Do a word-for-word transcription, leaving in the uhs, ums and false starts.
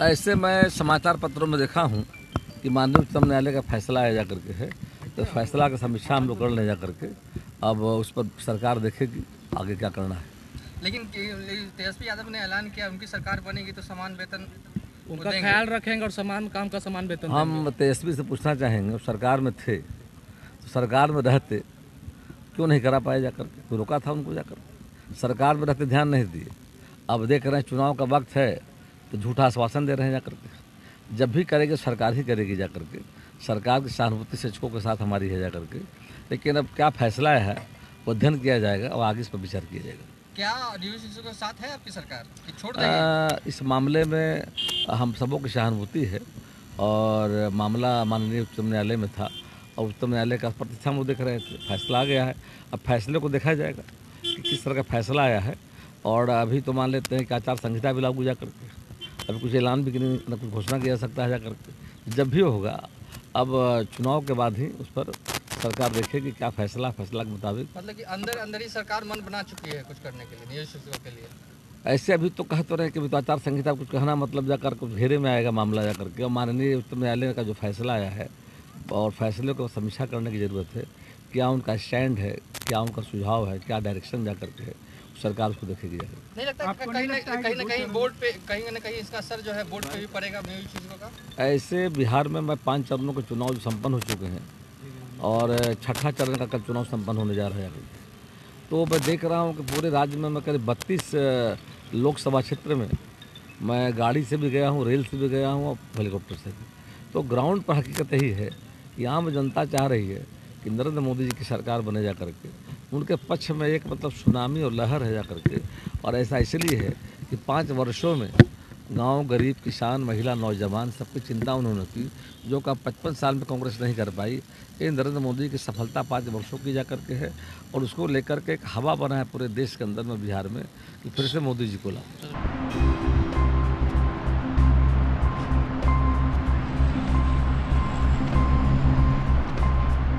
ऐसे मैं समाचार पत्रों में देखा हूँ कि माननीय उच्चतम न्यायालय का फैसला आया जा करके है, तो फैसला की समीक्षा हम लोग कर ले जा करके अब उस पर सरकार देखेगी आगे क्या करना है। लेकिन तेजस्वी यादव ने ऐलान किया उनकी सरकार बनेगी तो समान वेतन उनका ख्याल रखेंगे और समान काम का समान वेतन हम तेजस्वी से पूछना चाहेंगे, सरकार में थे तो सरकार में रहते क्यों नहीं करा पाए जाकर के, कोई रोका था उनको जाकर? सरकार में रहते ध्यान नहीं दिए, अब देख रहे हैं चुनाव का वक्त है तो झूठा आश्वासन दे रहे हैं जाकर के। जब भी करेगी सरकार ही करेगी जाकर के, सरकार की सहानुभूति शिक्षकों के साथ हमारी है जाकर के। लेकिन अब क्या फैसला है वो अध्ययन किया जाएगा और आगे इस पर विचार किया जाएगा। क्या डी शिक्षकों के साथ है आपकी सरकार कि छोड़ देंगे? इस मामले में हम सबों की सहानुभूति है और मामला माननीय उच्चतम न्यायालय में था और उच्चतम न्यायालय का प्रतिष्ठा हम देख रहे थे, फैसला आ गया है। अब फैसले को देखा जाएगा कि किस तरह का फैसला आया है। और अभी तो मान लेते हैं कि आचार संहिता भी लागू जा करके, अभी कुछ ऐलान भी नहीं, न कुछ घोषणा किया जा सकता है जा करके। जब भी होगा अब चुनाव के बाद ही उस पर सरकार देखेगी क्या फैसला, फैसला के मुताबिक। मतलब कि अंदर अंदर ही सरकार मन बना चुकी है कुछ करने के लिए, नियोजित शिक्षकों के लिए। ऐसे अभी तो कह तो रहे कि तो आचार संहिता कुछ कहना मतलब जाकर कुछ घेरे में आएगा मामला जा करके। और माननीय उच्चतम न्यायालय का जो फैसला आया है और फैसले को समीक्षा करने की ज़रूरत है, क्या उनका स्टैंड है, क्या उनका सुझाव है, क्या डायरेक्शन जा करके है, सरकार उसको देखेगी। नहीं लगता कहीं न कहीं न कहीं बोर्ड पे कहीं न कहीं इसका असर जो है बोर्ड पे भी पड़ेगा नियोजित शिक्षकों का? ऐसे बिहार में मैं पाँच चरणों के चुनाव संपन्न हो चुके हैं और छठा चरण का कल चुनाव संपन्न होने जा रहा है। तो मैं देख रहा हूँ कि पूरे राज्य में मैं करीब बत्तीस लोकसभा क्षेत्र में मैं गाड़ी से भी गया हूँ, रेल से भी गया हूँ और हेलीकॉप्टर से भी। तो ग्राउंड पर हकीकत यही है कि यहाँ में जनता चाह रही है कि नरेंद्र मोदी जी की सरकार बने जा करके। उनके पक्ष में एक मतलब सुनामी और लहर है जा करके। और ऐसा इसलिए है कि पाँच वर्षों में गांव, गरीब, किसान, महिला, नौजवान सबकी चिंता उन्होंने की, जो का पचपन साल में कांग्रेस नहीं कर पाई। ये नरेंद्र मोदी की सफलता पाँच वर्षों की जा करके है और उसको लेकर के एक हवा बना है पूरे देश के अंदर में, बिहार में, कि फिर से मोदी जी को लाओ।